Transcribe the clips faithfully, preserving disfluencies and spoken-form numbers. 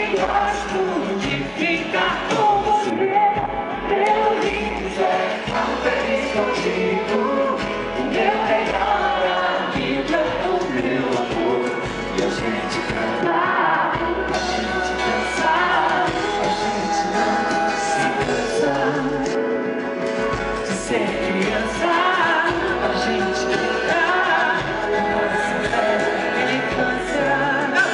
gosto de ficar com você. Meu lindo é tão feliz contigo. O meu melhor amigo é o meu amor. E a gente cantar, a gente dançar, a gente não se cansar de ser criança. A gente cantar nossa velha infância.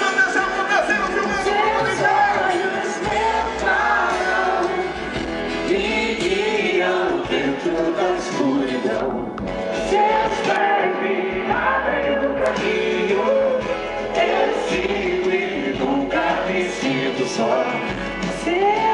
Dentro da escuridão, seus pés me abrem o caminho. Eu sigo e nunca me sinto só. Você